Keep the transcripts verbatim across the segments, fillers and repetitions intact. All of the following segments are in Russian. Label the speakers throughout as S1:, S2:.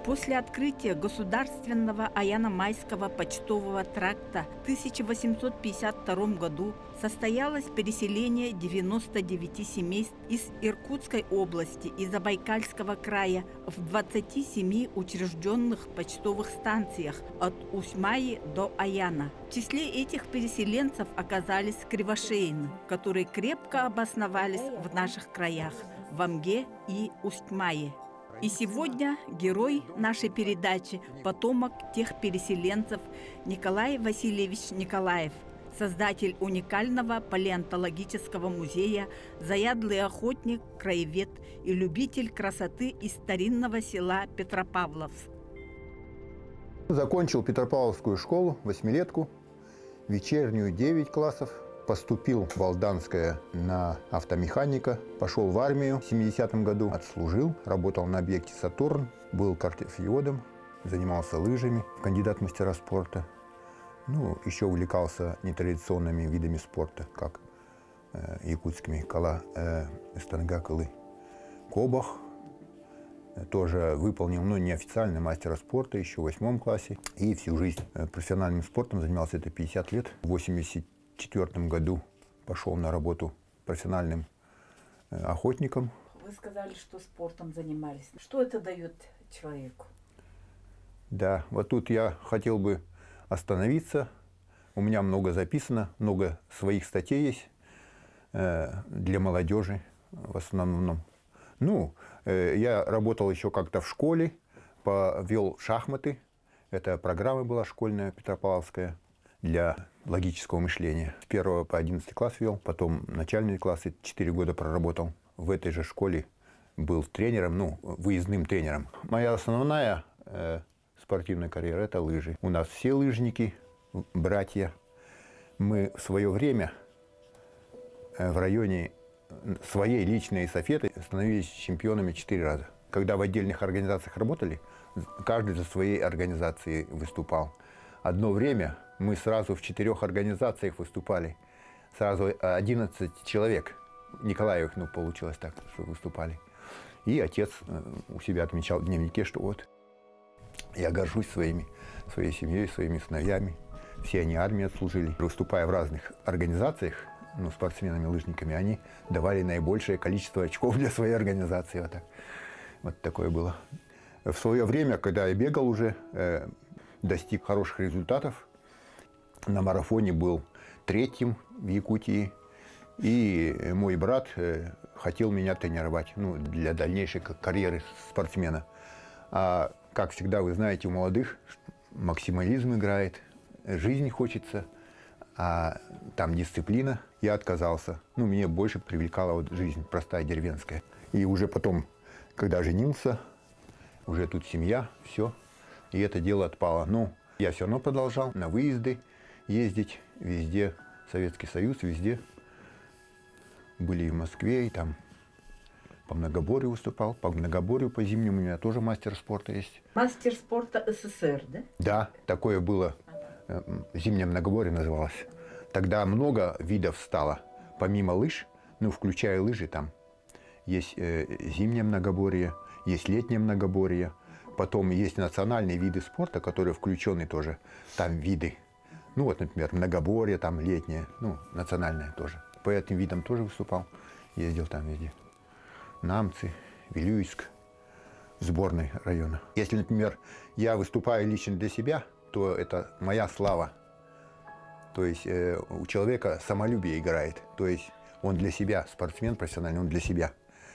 S1: После открытия государственного Аяно-Майского почтового тракта в тысяча восемьсот пятьдесят втором году состоялось переселение девяноста девяти семейств из Иркутской области и Забайкальского края в двадцати семи учрежденных почтовых станциях от Усьмаи до Аяна. В числе этих переселенцев оказались кривошеины, которые крепко обосновались в наших краях – в Амге и Устьмае. И сегодня герой нашей передачи – потомок тех переселенцев Николай Васильевич Николаев, создатель уникального палеонтологического музея, заядлый охотник, краевед и любитель красоты из старинного села Петропавловск.
S2: Закончил Петропавловскую школу, восьмилетку, вечернюю девять классов. Поступил в Алданское на автомеханика, пошел в армию в семидесятом году, отслужил, работал на объекте «Сатурн», был картофелеводом, занимался лыжами, кандидат в мастера спорта. Ну, еще увлекался нетрадиционными видами спорта, как э, якутскими кала, э, стангакалы, кобах. Тоже выполнил, ну, неофициально мастера спорта еще в восьмом классе. И всю жизнь профессиональным спортом занимался, это пятьдесят лет. В восемьдесят четвёртом году пошел на работу профессиональным э, охотником.
S1: Вы сказали, что спортом занимались. Что это дает человеку?
S2: Да, вот тут я хотел бы остановиться. У меня много записано, много своих статей есть э, для молодежи в основном. Ну, э, я работал еще как-то в школе, вел шахматы. Это программа была школьная, Петропавловская, для логического мышления. С первого по одиннадцатый класс вел, потом начальные классы, четыре года проработал. В этой же школе был тренером, ну, выездным тренером. Моя основная э, спортивная карьера – это лыжи. У нас все лыжники, братья. Мы в свое время э, в районе своей личной эстафеты становились чемпионами четыре раза. Когда в отдельных организациях работали, каждый за своей организацией выступал. Одно время мы сразу в четырех организациях выступали, сразу одиннадцать человек, Николаевых, ну, получилось так, что выступали. И отец у себя отмечал в дневнике, что вот я горжусь своими, своей семьей, своими сыновьями. Все они армии отслужили. Выступая в разных организациях, ну, спортсменами, лыжниками, они давали наибольшее количество очков для своей организации. Вот, так. Вот такое было. В свое время, когда я бегал уже, э, достиг хороших результатов. На марафоне был третьим в Якутии. И мой брат э, хотел меня тренировать, ну, для дальнейшей карьеры спортсмена. А, как всегда, вы знаете, у молодых максимализм играет, жизнь хочется, а там дисциплина. Я отказался. Ну, мне больше привлекала вот жизнь простая, деревенская. И уже потом, когда женился, уже тут семья, все. И это дело отпало. Но я все равно продолжал на выезды ездить везде. Советский Союз, везде. Были и в Москве, и там по многоборью выступал. По многоборью, по зимнему у меня тоже мастер спорта есть.
S1: Мастер спорта СССР, да?
S2: Да, такое было. Зимнее многоборье называлось. Тогда много видов стало. Помимо лыж, ну, включая лыжи, там есть э, зимнее многоборье, есть летнее многоборье. Потом есть национальные виды спорта, которые включены тоже. Там виды. Ну вот, например, многоборье, там летнее, ну, национальное тоже. По этим видам тоже выступал. Ездил там везде. Намцы, Вилюйск, сборной района. Если, например, я выступаю лично для себя, то это моя слава. То есть э, у человека самолюбие играет. То есть он для себя, спортсмен профессиональный, он для себя.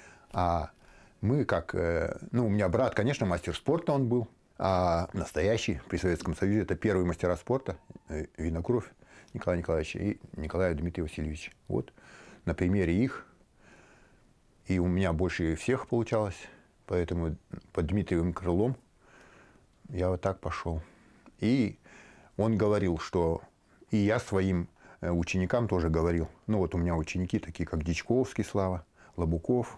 S2: А мы как, э, ну, у меня брат, конечно, мастер спорта он был, а настоящий при Советском Союзе это первый мастера спорта, э, Винокуров Николай Николаевич и Николай Дмитрий Васильевич. Вот на примере их. И у меня больше всех получалось, поэтому под Дмитриевым крылом я вот так пошел. И он говорил, что и я своим ученикам тоже говорил. Ну вот у меня ученики такие, как Дичковский Слава, Лобуков.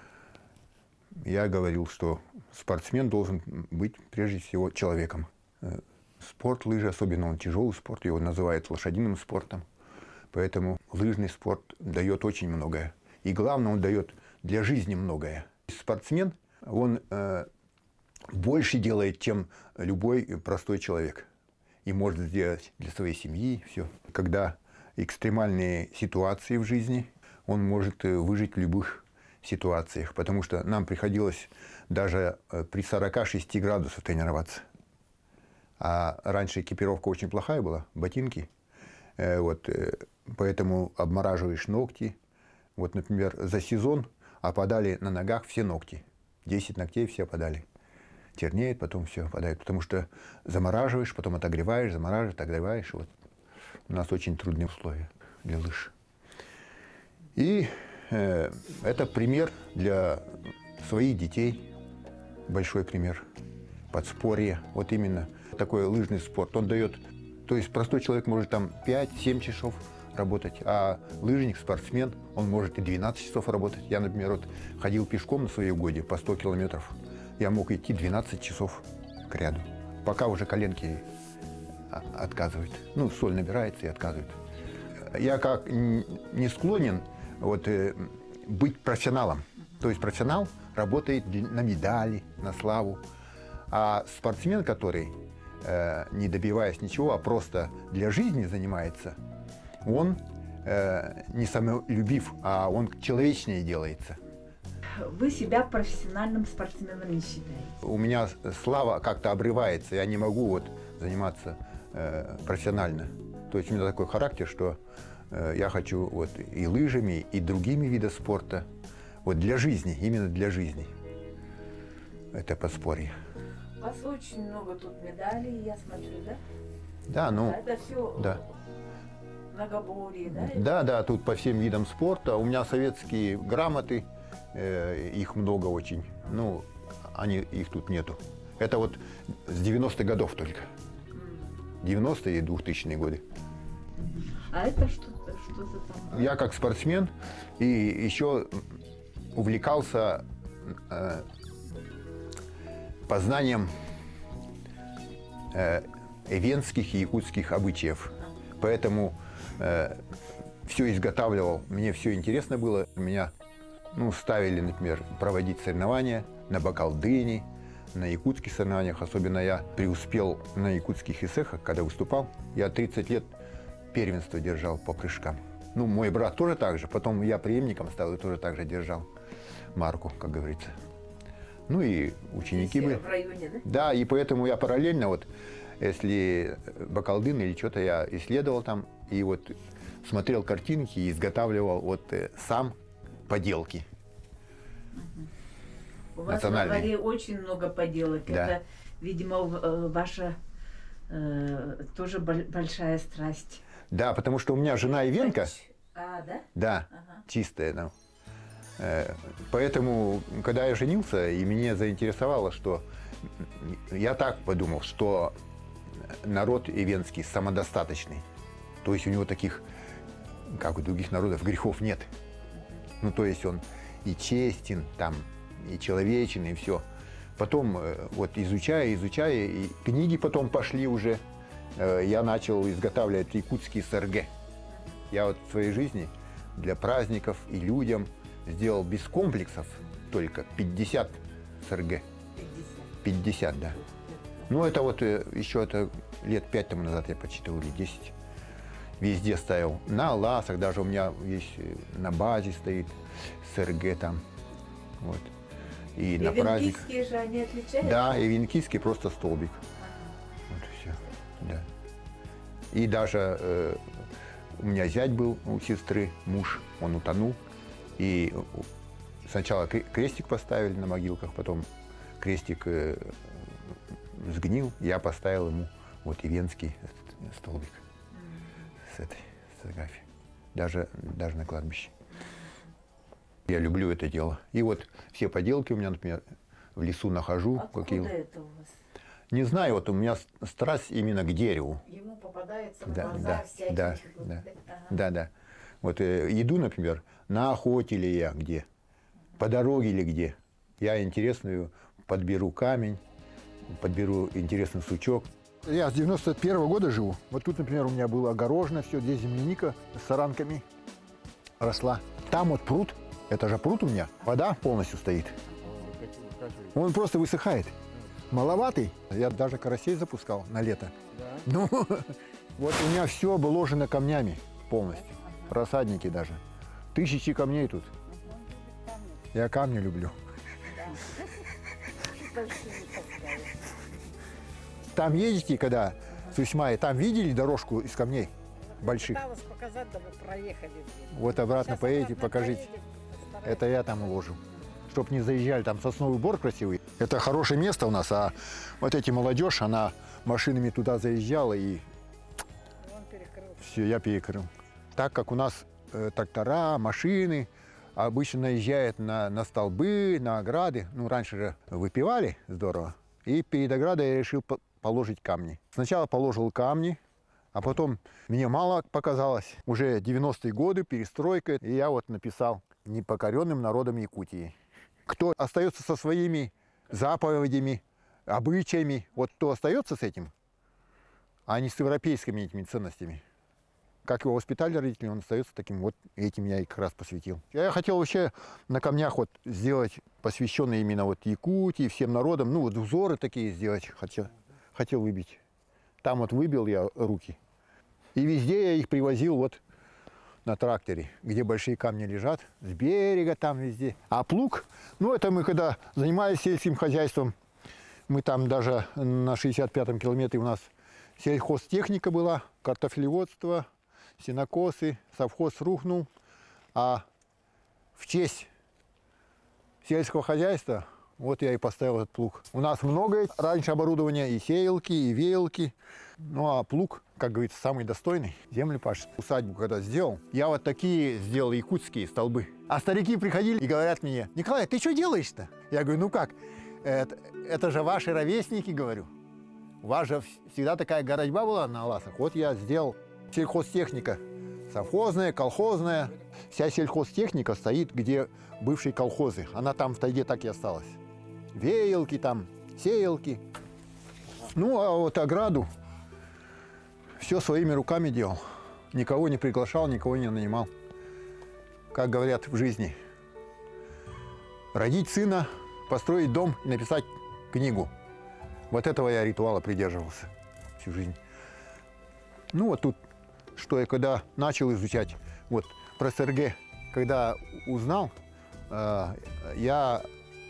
S2: Я говорил, что спортсмен должен быть прежде всего человеком. Спорт лыжи, особенно он тяжелый спорт, его называют лошадиным спортом. Поэтому лыжный спорт дает очень многое. И главное, он дает для жизни многое. Спортсмен, он э, больше делает, чем любой простой человек. И может сделать для своей семьи все. Когда экстремальные ситуации в жизни, он может выжить в любых ситуациях. Потому что нам приходилось даже при сорока шести градусах тренироваться. А раньше экипировка очень плохая была, ботинки. Вот, поэтому обмораживаешь ногти. Вот, например, за сезон опадали на ногах все ногти. десять ногтей все опадали. Тернеет, потом все опадает. Потому что замораживаешь, потом отогреваешь, замораживаешь, отогреваешь. Вот. У нас очень трудные условия для лыж. И э, это пример для своих детей. Большой пример. Подспорье. Вот именно такой лыжный спорт. Он дает... То есть простой человек может там пять-семь часов работать, а лыжник, спортсмен, он может и двенадцать часов работать. Я, например, вот ходил пешком на свои угодья по сто километров. Я мог идти двенадцать часов к ряду, пока уже коленки отказывают. Ну, соль набирается и отказывает. Я как не склонен вот, быть профессионалом. То есть профессионал работает на медали, на славу. А спортсмен, который, не добиваясь ничего, а просто для жизни занимается, он не самолюбив, а он человечнее делается.
S1: Вы себя профессиональным спортсменом не считаете?
S2: У меня слава как-то обрывается, я не могу вот заниматься э, профессионально. То есть у меня такой характер, что э, я хочу вот и лыжами, и другими видами спорта. Вот для жизни, именно для жизни. Это подспорье.
S1: У вас очень много тут медалей, я смотрю, да?
S2: Да, ну...
S1: Это все
S2: да.
S1: многоборье, да?
S2: Да, да, тут по всем видам спорта. У меня советские грамоты. Их много очень. Ну, они, их тут нету. Это вот с девяностых годов только. девяностые и двухтысячные годы.
S1: А это что, что за там?
S2: Я как спортсмен и еще увлекался э, познанием э, эвенских и якутских обычаев. Поэтому э, все изготавливал. Мне все интересно было. Меня Ну, ставили, например, проводить соревнования на бакалдыни, на якутских соревнованиях. Особенно я преуспел на якутских эсэхах, когда выступал. Я тридцать лет первенство держал по прыжкам. Ну, мой брат тоже так же. Потом я преемником стал и тоже так же держал марку, как говорится. Ну и ученики были.
S1: В районе, да?
S2: Да, и поэтому я параллельно, вот, если бакалдын или что-то я исследовал там, и вот смотрел картинки и изготавливал вот сам поделки.
S1: У вас во дворе очень много поделок.
S2: Да.
S1: Это, видимо, ваша э, тоже большая страсть.
S2: Да, потому что у меня жена ивенка.
S1: А, да?
S2: Да, ага. Чистая. Да. Э, поэтому, когда я женился, и меня заинтересовало, что я так подумал, что народ ивенский самодостаточный. То есть у него таких, как у других народов, грехов нет. Ну, то есть он и честен, там, и человечен, и все. Потом, вот изучая, изучая, и книги потом пошли уже, я начал изготавливать якутские сэргэ. Я вот в своей жизни для праздников и людям сделал без комплексов только пятьдесят сэргэ. пятьдесят, да. Ну, это вот еще это лет пять тому назад я подсчитывал, или десять. Везде ставил. На ласах, даже у меня есть на базе стоит сэргэ там. Вот. И, и на праздник.
S1: Венкийские же они отличаются?
S2: Да, и венкийский просто столбик. Ага. Вот и все. Да. И даже э, у меня зять был у сестры, муж, он утонул. И сначала крестик поставили на могилках, потом крестик э, сгнил, я поставил ему вот и венский столбик. С этой фотографией, даже, даже на кладбище. Я люблю это дело. И вот все поделки у меня, например, в лесу нахожу.
S1: Откуда
S2: какие...
S1: это у вас?
S2: Не знаю, вот у меня страсть именно к дереву.
S1: Ему попадается на
S2: да,
S1: глаза
S2: да,
S1: всякие.
S2: Да, да, ага. да, да. Вот э, иду, например, на охоте ли я где, по дороге или где. Я интересную подберу камень, подберу интересный сучок.
S3: Я с девяносто первого года живу. Вот тут, например, у меня было огорожено все, здесь земляника с саранками росла. Там вот пруд, это же пруд у меня, вода полностью стоит. Он просто высыхает. маловатый. Я даже карасей запускал на лето. Да. Ну, вот у меня все обложено камнями полностью. Рассадники даже. Тысячи камней тут. Я камни люблю. Там едете, когда с Усьмая, там видели дорожку из камней больших?
S4: Пыталась показать, да вы проехали.
S3: Вот обратно
S4: Сейчас
S3: поедете,
S4: обратно
S3: покажите.
S4: поедем,
S3: Это я там уложу. Чтоб не заезжали, там сосновый бор красивый. Это хорошее место у нас, а вот эти молодежь, она машинами туда заезжала и все, я перекрыл. Так как у нас э, трактора, машины обычно наезжают на, на столбы, на ограды. Ну, раньше же выпивали здорово. И перед оградой я решил по положить камни. Сначала положил камни, а потом мне мало показалось. Уже девяностые годы, перестройка, и я вот написал «Непокоренным народом Якутии». Кто остается со своими заповедями, обычаями, вот кто остается с этим, а не с европейскими этими ценностями. Как его воспитали родители, он остается таким, вот этим я и как раз посвятил. Я хотел вообще на камнях вот сделать посвященные именно вот Якутии, всем народам, ну вот узоры такие сделать хотел, хотел выбить. Там вот выбил я руки. И везде я их привозил вот на тракторе, где большие камни лежат, с берега там везде. А плуг, ну это мы когда занимались сельским хозяйством, мы там даже на шестьдесят пятом километре у нас сельхозтехника была, картофелеводство, сенокосы, совхоз рухнул. А в честь сельского хозяйства вот я и поставил этот плуг. У нас много раньше оборудования, и сеялки, и веялки. Ну а плуг, как говорится, самый достойный. Землю пашет. Усадьбу когда сделал, я вот такие сделал якутские столбы. А старики приходили и говорят мне: Николай, ты что делаешь-то? Я говорю, ну как, это, это же ваши ровесники, говорю. У вас же всегда такая городьба была на ласах. Вот я сделал сельхозтехника. Совхозная, колхозная. Вся сельхозтехника стоит, где бывшие колхозы. Она там в тайге так и осталась. Веялки там, сеялки. Ну, а вот ограду все своими руками делал. Никого не приглашал, никого не нанимал. Как говорят в жизни. Родить сына, построить дом и написать книгу. Вот этого я ритуала придерживался всю жизнь. Ну, вот тут, что я когда начал изучать, вот про СРГ, когда узнал, э, я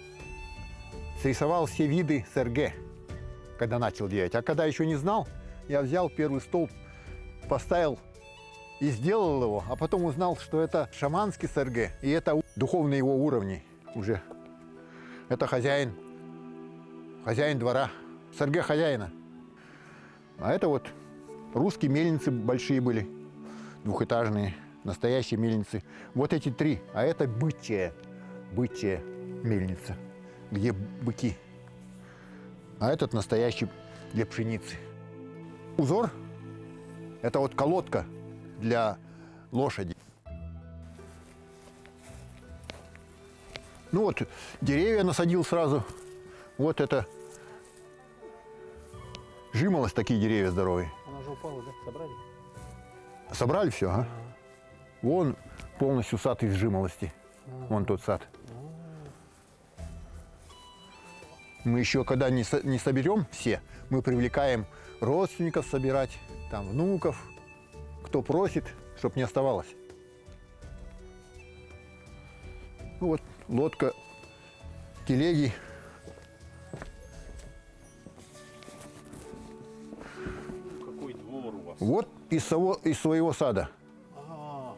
S3: срисовал все виды СРГ, когда начал делать. А когда еще не знал, я взял первый столб, поставил и сделал его, а потом узнал, что это шаманский СРГ, и это духовные его уровни уже. Это хозяин, хозяин двора, СРГ хозяина. А это вот русские мельницы большие были, двухэтажные, настоящие мельницы. Вот эти три, а это бычья, бычья мельница, где быки. А этот настоящий для пшеницы. Узор – это вот колодка для лошади. Ну вот, деревья насадил сразу. Вот это жимолость, такие деревья здоровые.
S4: Она же упала, да? Собрали?
S3: Собрали все, а? Вон полностью сад из жимолости. Вон тот сад. Мы еще, когда не, со, не соберем все, мы привлекаем родственников собирать, там, внуков, кто просит, чтобы не оставалось. Ну, вот лодка, телеги.
S5: Какой двор у вас?
S3: Вот из, того, из своего сада.
S5: А-а-а.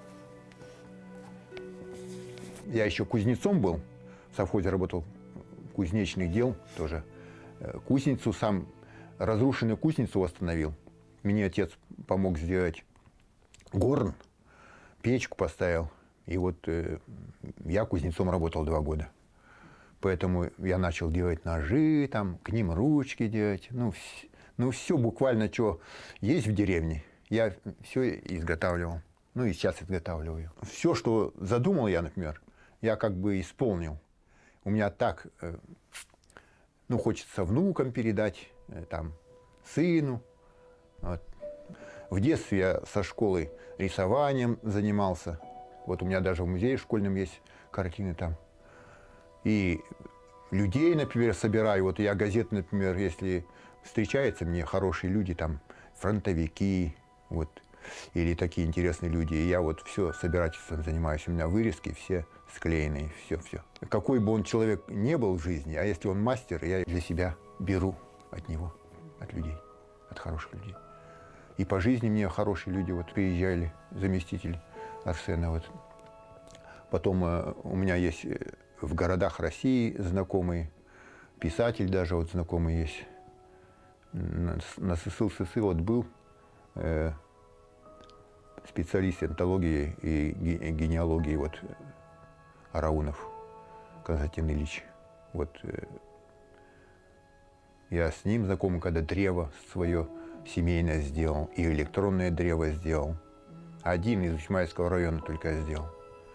S3: Я еще кузнецом был, в совхозе работал, кузнечных дел тоже. Кузницу сам, разрушенную кузницу восстановил. Мне отец помог сделать горн, печку поставил. И вот э, я кузнецом работал два года. Поэтому я начал делать ножи, там, к ним ручки делать. Ну, вс ну все буквально, что есть в деревне, я все изготавливал. Ну и сейчас изготавливаю. Все, что задумал я, например, я как бы исполнил. У меня так, э, ну, хочется внукам передать, э, там, сыну. Вот. В детстве я со школы рисованием занимался. Вот у меня даже в музее школьном есть картины там. И
S2: людей, например, собираю. Вот я газеты, например, если встречаются мне хорошие люди, там, фронтовики, вот, или такие интересные люди, и я вот все собирательством занимаюсь. У меня вырезки все склеенные, все-все. Какой бы он человек не был в жизни, а если он мастер, я для себя беру от него, от людей, от хороших людей. И по жизни мне хорошие люди вот приезжали, заместитель Арсена. Вот. Потом э, у меня есть в городах России знакомые, писатель даже вот знакомый есть. На, на СССР вот был э, специалист энтологии и генеалогии вот, Араунов Константин Ильич. Вот, э, я с ним знаком, когда древо свое семейное сделал, и электронное древо сделал. Один из Ичмайского района только я сделал.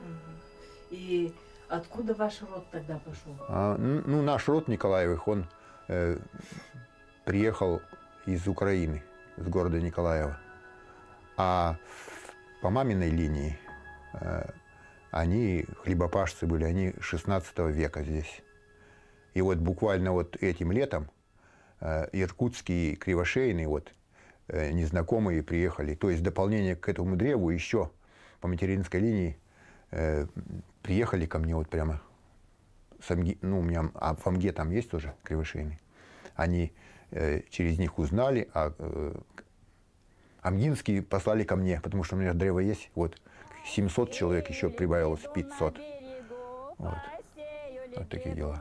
S1: И откуда ваш род тогда пошел?
S2: А, ну, наш род Николаевых, он э, приехал из Украины, с города Николаева. А по маминой линии э, они хлебопашцы были, они шестнадцатого века здесь. И вот буквально вот этим летом э, иркутские кривошейные вот, э, незнакомые приехали. То есть в дополнение к этому древу еще по материнской линии э, приехали ко мне вот прямо. Самги, ну, у меня а в Амге там есть тоже кривошейные. Они э, через них узнали, а э, амгинские послали ко мне, потому что у меня древо есть. Вот семьсот человек еще прибавилось, пятьсот. Вот. Вот такие дела.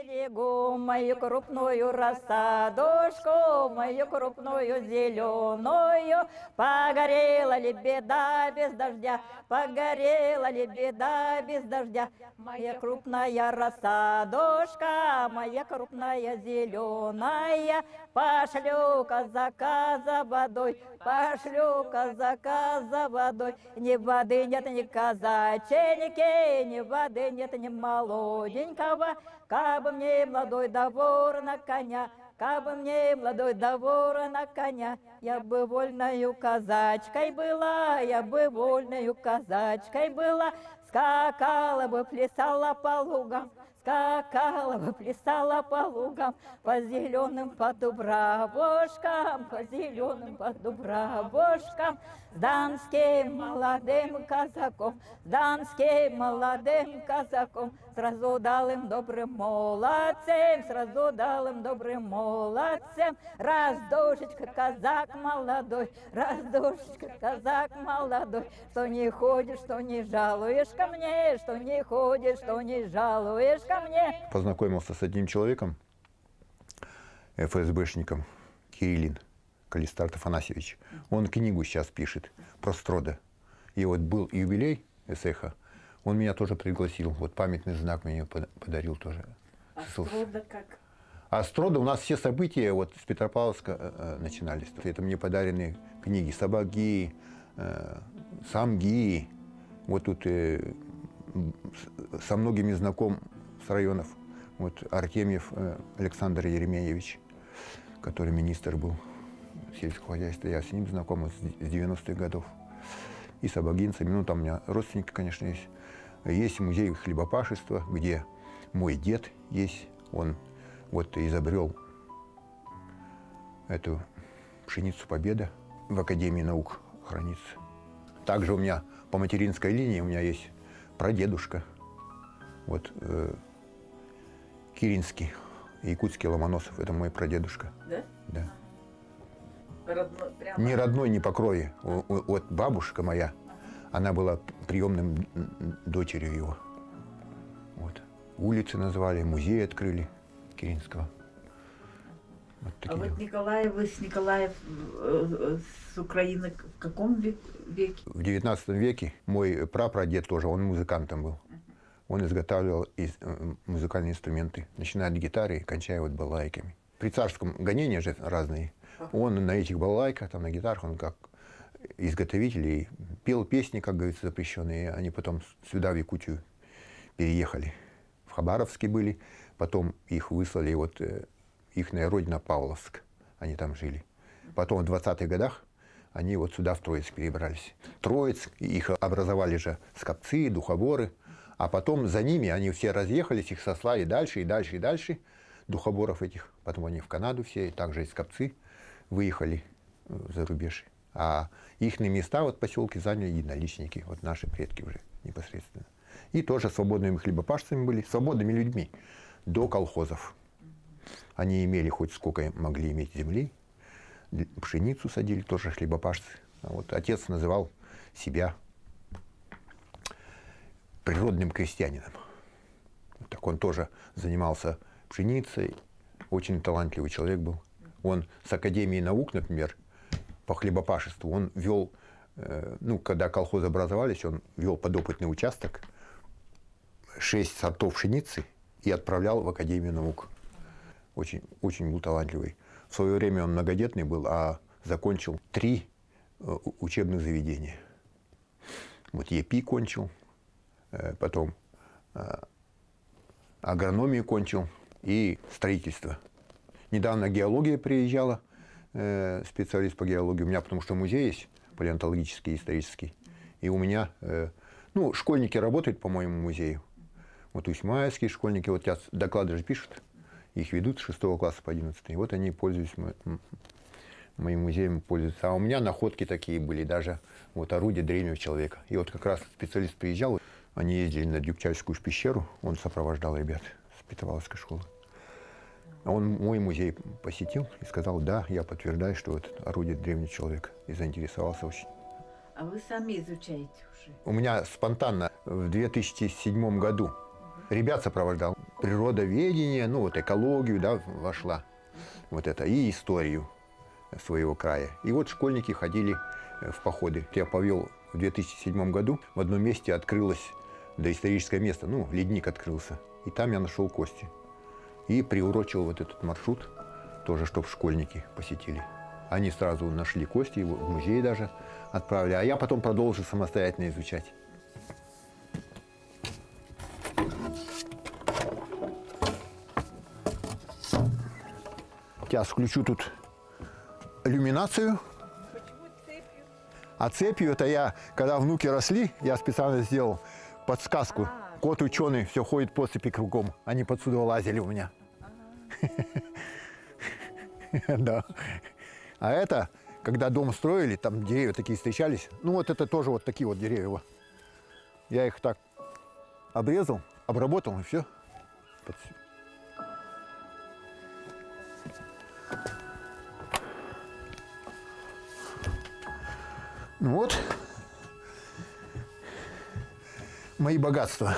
S6: Мою крупную рассадушку, мою крупную зеленую, погорела ли беда без дождя, погорела ли беда без дождя. Моя крупная рассадушка, моя крупная зеленая, пошлю казака за водой, пошлю казака за водой. Ни воды нет, ни казаченьки, ни воды нет, ни молоденького. Кабы мне молодой довор на коня, кабы мне молодой довор на коня, я бы вольною казачкой была, я бы вольною казачкой была, скакала бы, плясала по лугам, скакала бы, плясала по лугам, по зеленым, по дубравушкам, по зеленым, по дубравушкам, с донским молодым казаком, с донским молодым казаком, сразу дал им добрым молодцем, сразу дал им добрым молодцем, раз душечка казак молодой, раз душечка казак молодой, что не ходишь, что не жалуешь ко мне, что не ходишь, что не жалуешь ко мне.
S2: Познакомился с одним человеком, эф эс бэшником, Кириллин Калистарт Афанасьевич. Он книгу сейчас пишет про Строда. И вот был юбилей эсэха, он меня тоже пригласил. Вот памятный знак мне подарил тоже.
S1: А Строда как?
S2: А Строда у нас все события вот с Петропавловска э, начинались. Это мне подарены книги Сабаги, э, Самги. Вот тут э, со многими знаком с районов. Вот Артемьев э, Александр Еремеевич, который министр был сельского хозяйства. Я с ним знаком с девяностых годов. И с абагинцами. Ну, там у меня родственники, конечно, есть. Есть музей хлебопашества, где мой дед есть. Он вот изобрел эту пшеницу Победа. В Академии наук хранится. Также у меня по материнской линии у меня есть прадедушка. Вот э, Киринский, якутский Ломоносов. Это мой прадедушка.
S1: Да?
S2: Да.
S1: Родной, прямо...
S2: Не родной, не по крови. Вот бабушка моя, она была приемным дочерью его. Вот. Улицы назвали, музей открыли Киринского. Вот
S1: а вот Николаев, вы с Николаев э, с Украины в каком веке?
S2: В девятнадцатом веке мой прапрадед тоже, он музыкантом был. Он изготавливал из, э, музыкальные инструменты, начиная от гитары и кончая вот балалайками. При царском гонении же разные. Он на этих балалайках, там, на гитарах, он как изготовитель и пел песни, как говорится, запрещенные. Они потом сюда, в Якутию, переехали. В Хабаровске были, потом их выслали, вот э, ихная родина Павловск, они там жили. Потом в двадцатых годах они вот сюда, в Троицк, перебрались. Троицк, их образовали же скопцы, духоборы, А потом за ними они все разъехались, их сослали дальше и дальше и дальше, духоборов этих. Потом они в Канаду все, и также из Копцы выехали за рубеж. А их места вот поселки заняли единоличники, вот наши предки уже непосредственно. И тоже свободными хлебопашцами были, свободными людьми до колхозов. Они имели хоть сколько могли иметь земли, пшеницу садили, тоже хлебопашцы. А вот отец называл себя природным крестьянином. Так он тоже занимался пшеницей, очень талантливый человек был. Он с Академией наук, например, по хлебопашеству, он вел, э, ну, когда колхозы образовались, он вел подопытный участок, шесть сортов пшеницы и отправлял в Академию наук. Очень, очень был талантливый. В свое время он многодетный был, а закончил три э, учебных заведения. Вот ЕПИ кончил, э, потом э, агрономию кончил и строительство. Недавно геология приезжала, э, специалист по геологии. У меня потому что музей есть, палеонтологический, исторический. И у меня, э, ну, школьники работают по моему музею. Вот усьмаевские школьники, вот сейчас доклады же пишут, их ведут с шестого класса по одиннадцатый. И вот они пользуются, моим музеем пользуются. А у меня находки такие были, даже вот орудия древнего человека. И вот как раз специалист приезжал, они ездили на Дюкчальскую пещеру, он сопровождал ребят с Петропавловской школы. А он мой музей посетил и сказал, да, я подтверждаю, что это орудие древнего человека. И заинтересовался очень.
S1: А вы сами изучаете уже?
S2: У меня спонтанно в две тысячи седьмом году ребят сопровождал. Природоведение, ну вот экологию, да, вошла. Вот это, и историю своего края. И вот школьники ходили в походы. Я повел в две тысячи седьмом году, в одном месте открылось доисторическое место, ну, ледник открылся. И там я нашел кости. И приурочил вот этот маршрут, тоже, чтобы школьники посетили. Они сразу нашли кости, его в музей даже отправили. А я потом продолжил самостоятельно изучать. Сейчас включу тут иллюминацию.
S4: Почему цепью?
S2: А цепью это я, когда внуки росли, я специально сделал подсказку.
S4: А,
S2: Кот ученый все ходит по цепи кругом. Они подсюда лазили у меня. Да. А это, когда дом строили, там деревья такие встречались. Ну вот это тоже вот такие вот деревья. Я их так обрезал, обработал и все. Ну вот мои богатства.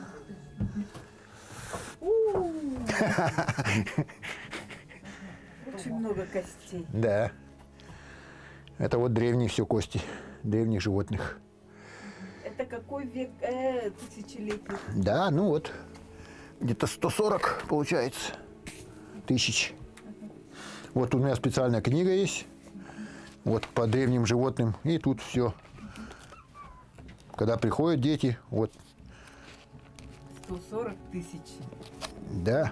S1: Очень много костей.
S2: Да. Это вот древние все кости древних животных.
S1: Это какой век, э, тысячелетний?
S2: Да, ну вот где-то сто сорок получается тысяч. Вот у меня специальная книга есть. Вот по древним животным. И тут все. Когда приходят дети, вот.
S1: сто сорок тысяч.
S2: Да.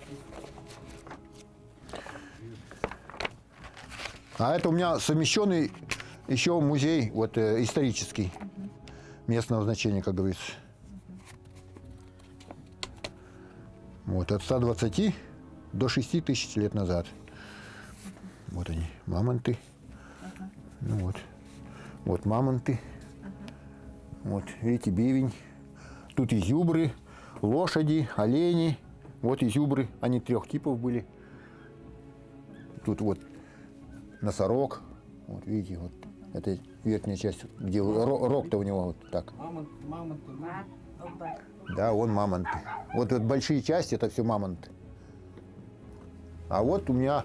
S2: А это у меня совмещенный еще музей вот, э, исторический. Местного значения, как говорится. Вот от ста двадцати до шести тысяч лет назад. Вот они, мамонты. Ну вот. Вот мамонты. Вот, видите, бивень. Тут изюбры, лошади, олени. Вот изюбры, они трех типов были. Тут вот носорог. Вот видите, вот это верхняя часть, где рог-то у него вот так.
S4: Мамонт, мамонт, мамонт.
S2: Да, он мамонты. Вот, вот большие части это все мамонты. А вот у меня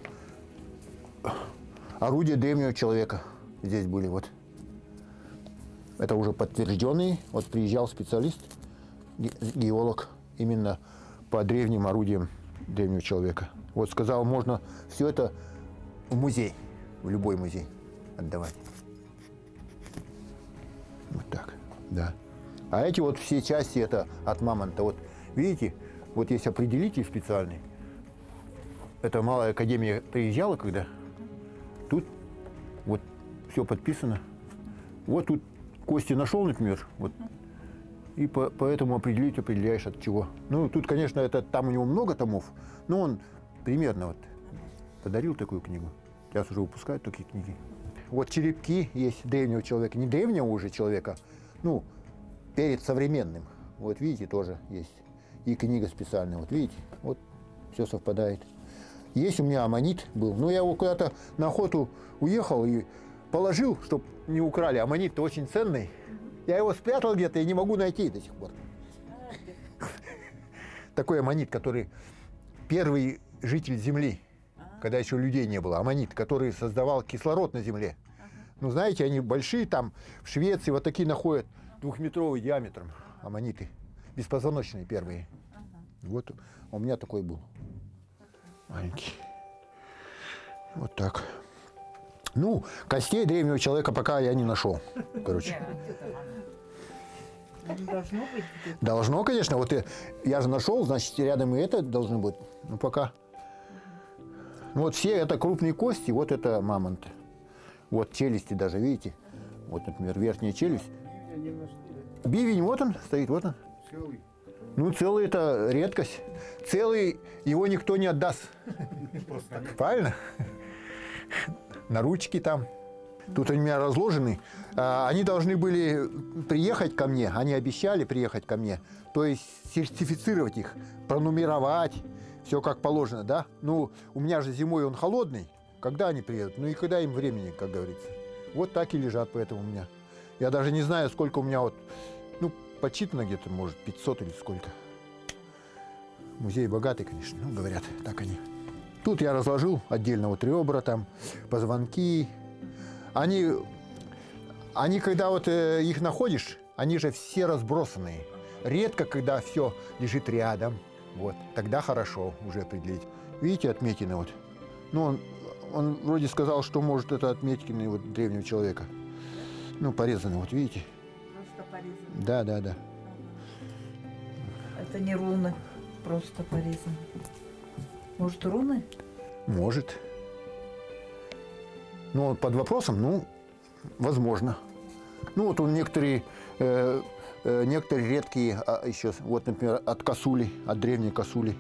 S2: орудия древнего человека здесь были вот. Это уже подтвержденный. Вот приезжал специалист, геолог, именно по древним орудиям древнего человека. Вот сказал, можно все это в музей, в любой музей отдавать. Вот так, да. А эти вот все части это от мамонта. Вот видите, вот есть определитель специальный. Это Малая академия приезжала, когда тут вот все подписано. Вот тут кости нашел, например, вот
S3: И по, поэтому определить определяешь от чего. Ну, тут, конечно, это, там у него много томов, но он примерно вот подарил такую книгу. Сейчас уже выпускают такие книги. Вот черепки есть древнего человека, не древнего уже человека, ну, перед современным. Вот видите, тоже есть. И книга специальная, вот видите, вот все совпадает. Есть у меня аммонит был, но я его куда-то на охоту уехал и положил, чтобы не украли. Аммонит-то очень ценный. Я его спрятал где-то и не могу найти до сих пор. Такой аммонит, который первый житель Земли, когда еще людей не было, аммонит, который создавал кислород на Земле. Ну, знаете, они большие там, в Швеции вот такие находят, двухметровый диаметром аммониты, беспозвоночные первые. Вот у меня такой был. Маленький. Вот так. Ну, костей древнего человека пока я не нашел. Короче.
S1: Должно быть.
S3: Должно, конечно. Вот я, я же нашел, значит, рядом и это должно быть. Ну, пока. Ну, вот все это крупные кости, вот это мамонт. Вот челюсти даже, видите? Вот, например, верхняя челюсть. Бивень, вот он стоит, вот он.
S2: Целый.
S3: Ну, целый это редкость. Целый его никто не отдаст. Правильно? На ручки там. Тут они у меня разложены. Они должны были приехать ко мне, они обещали приехать ко мне, то есть сертифицировать их, пронумеровать, все как положено, да? Ну, у меня же зимой он холодный, когда они приедут? Ну и когда им времени, как говорится. Вот так и лежат, поэтому у меня. Я даже не знаю, сколько у меня вот, ну, подсчитано где-то, может, пятьсот или сколько. Музей богатый, конечно, ну, говорят, так они. Тут я разложил отдельно вот ребра, там, позвонки. Они, они когда вот э, их находишь, они же все разбросанные. Редко, когда все лежит рядом, вот, тогда хорошо уже определить. Видите, отметины вот. Ну, он, он вроде сказал, что, может, это отметины вот древнего человека. Ну, порезаны, вот видите.
S1: Просто порезаны.
S3: Да, да, да.
S1: Это не руны, просто порезаны. Может, руны?
S3: Может. Ну, под вопросом, ну, возможно. Ну, вот он некоторые, э, э, некоторые редкие, а, еще, вот, например, от косули, от древней косули.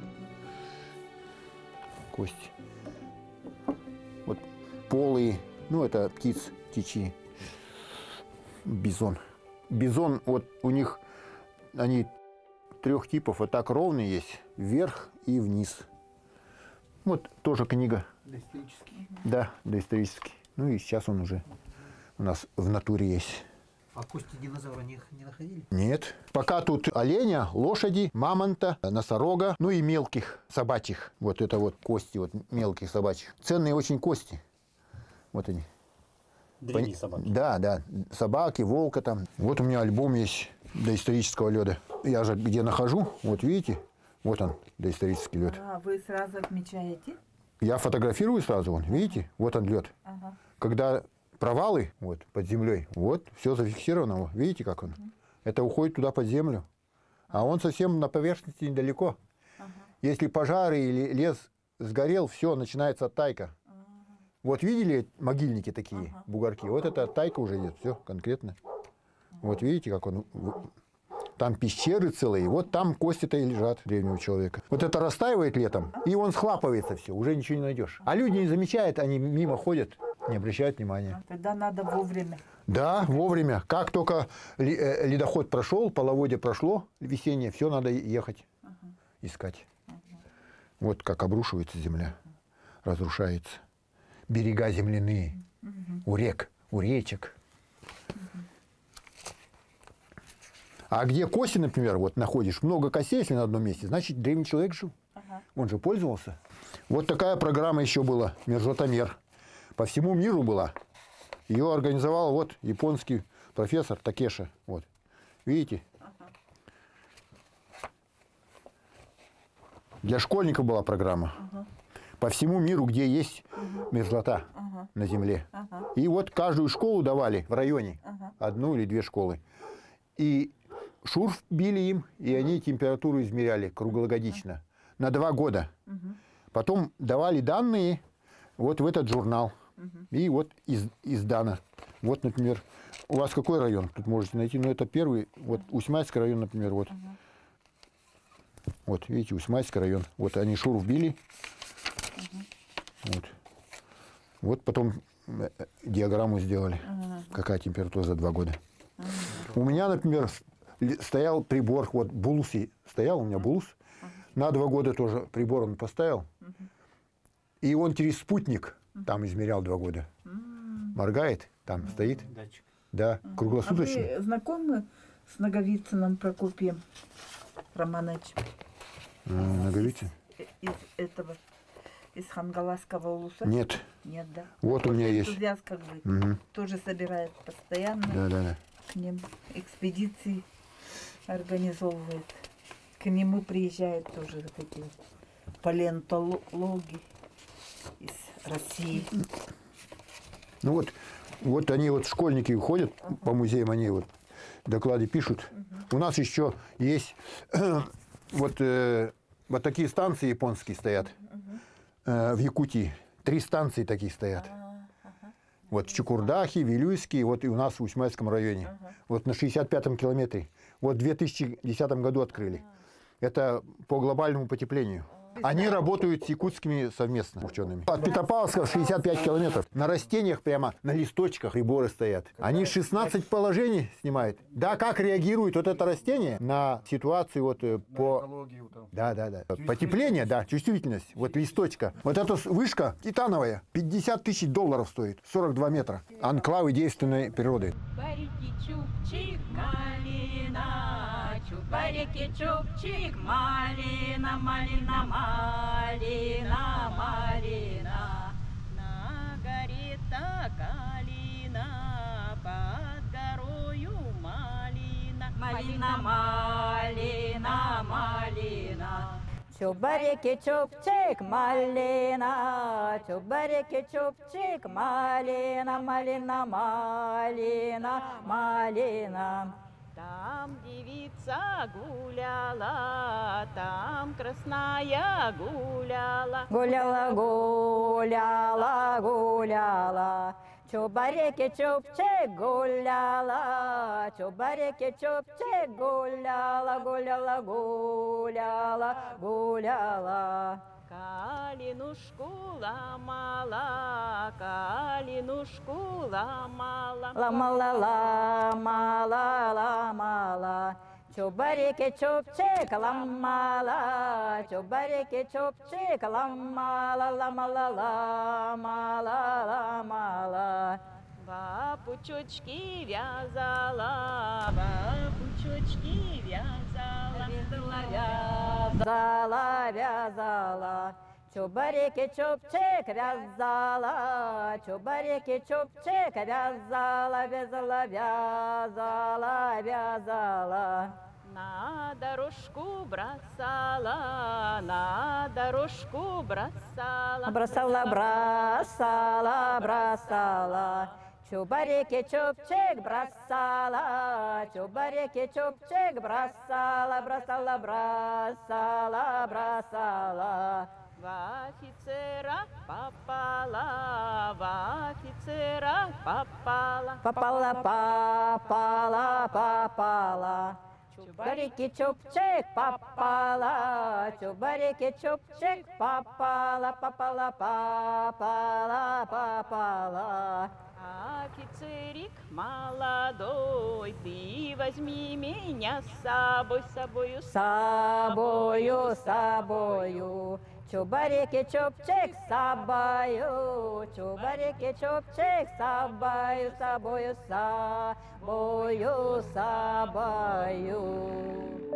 S3: Кости. Вот полые, ну, это птиц, птичьи. Бизон. Бизон, вот у них, они трех типов, вот так ровные есть, вверх и вниз. Вот тоже книга.
S2: Доисторический.
S3: Да, доисторический. Ну и сейчас он уже у нас в натуре есть.
S7: А кости динозавра не, не находили?
S3: Нет. Пока тут оленя, лошади, мамонта, носорога, ну и мелких собачьих. Вот это вот кости вот мелких собачьих. Ценные очень кости. Вот они.
S7: Древние
S3: Пон...
S7: собаки.
S3: Да, да. Собаки, волка там. Вот у меня альбом есть доисторического лёда. Я же где нахожу, вот видите, вот он, доисторический лед.
S1: А, вы сразу отмечаете?
S3: Я фотографирую сразу, вон, видите, вот он лед.
S1: Ага.
S3: Когда провалы вот, под землей, вот, все зафиксировано, вот, видите, как он. Угу. Это уходит туда под землю. А он совсем на поверхности недалеко. Ага. Если пожары или лес сгорел, все, начинается оттайка. Ага. Вот видели могильники такие, ага. бугорки? Вот это оттайка уже идет, все конкретно. Ага. Вот видите, как он... Там пещеры целые, вот там кости-то и лежат древнего человека. Вот это растаивает летом, и он схлапывается все, уже ничего не найдешь. А люди не замечают, они мимо ходят, не обращают внимания.
S1: Тогда надо вовремя.
S3: Да, вовремя. Как только ледоход прошел, половодье прошло, весеннее, все надо ехать, ага. искать. Ага. Вот как обрушивается земля, ага. разрушается. Берега земляные, ага. у рек, у речек. А где кости, например, вот находишь, много костей, если на одном месте, значит, древний человек жил. Ага. Он же пользовался. Вот такая программа еще была, мерзлотомер. По всему миру была. Ее организовал вот японский профессор Такеша. Вот. Видите? Ага. Для школьников была программа. Ага. По всему миру, где есть ага. мерзлота ага. на земле. Ага. И вот каждую школу давали в районе. Ага. Одну или две школы. И шурф били им, и они температуру измеряли круглогодично. Ага. На два года. Угу. Потом давали данные вот в этот журнал. Угу. И вот из, издано. Вот, например, У вас какой район? Тут можете найти. Ну, это первый. Вот Усьмайский район, например, вот.
S1: Ага.
S3: Вот, видите, Усьмайский район. Вот они шур вбили.
S1: Ага.
S3: Вот. Вот потом диаграмму сделали.
S1: Ага.
S3: Какая температура за два года.
S1: Ага.
S3: У меня, например, стоял прибор, вот Булуси стоял, у меня Булус.
S1: Ага.
S3: На два года тоже прибор он поставил.
S1: Ага.
S3: И он через спутник там измерял два года.
S1: Ага.
S3: Моргает, там стоит.
S7: Датчик.
S3: Да,
S1: Ага.
S3: круглосуточно.
S1: А вы знакомы с Наговицыным Прокопием Романовичем?
S3: Наговицын?
S1: Из этого, из Хангаласского улуса?
S3: Нет.
S1: Нет, да?
S3: Вот у меня есть.
S1: Энтузиаст как бы.
S3: Угу.
S1: Тоже собирает постоянно.
S3: Да, да, да.
S1: К ним экспедиции организовывает. К нему приезжают тоже вот эти палеонтологи из России.
S3: Ну вот, вот они вот школьники ходят uh-huh. по музеям, они вот доклады пишут. Uh-huh. У нас еще есть вот, э, вот такие станции японские стоят uh-huh. э, в Якутии. Три станции такие стоят. Uh-huh. Вот в Чукурдахе, Вилюйске, вот и у нас в Усьмайском районе. Uh-huh. Вот на шестьдесят пятом километре. Вот в две тысячи десятом году открыли. Uh-huh. Это по глобальному потеплению. Они работают с якутскими совместно учеными. От Петропавловска шестьдесят пять километров. На растениях прямо, на листочках приборы стоят. Они шестнадцать положений снимают. Да, как реагирует вот это растение на ситуацию вот по... Да, да, да. Потепление, да, чувствительность. Вот листочка. Вот эта вышка титановая. пятьдесят тысяч долларов стоит. сорок два метра. Анклавы действенной природы.
S6: Чубарики, чубчик, малина, малина, малина, малина. На горе та калина, под горою малина. Малина, малина, малина. Чубарики, чубчик, малина, чубарики, чубчик, малина, малина, малина, малина. Там девица гуляла, там красная гуляла. Гуляла, гуляла, гуляла. Чубарики, чубчик, гуляла. Чубарики, чубчик, гуляла, гуляла, гуляла, гуляла. Калинушку ломала, калинушку ломала. Ломала, ломала, ломала. Чубарики, чубчик, ломала. Чубарики, чубчик, ломала, ломала, ломала, ломала. Бабучочки вязала, бабучочки вязала. Вязала, вязала. Чубарики, чубчик, вязала. Чубарики, чубчик, вязала, вязала, вязала, вязала. На дорожку бросала, на дорожку бросала. Бросала, бросала, бросала. Чубарики, чубчик, бросала. Чубарики, чубчик, бросала, бросала, бросала, бросала. В офицера попала, в офицера попала. Попала, попала, попала. Чубарики, чубчик, попала. Чубарики, чубчик, попала, попала, попала, попала. Офицерик молодой, ты возьми меня с собой, с собою, с собою, с собою. Чубарики, чубчик, с собою, чубарики, чубчик, с собою, с собою, с собою, с собою.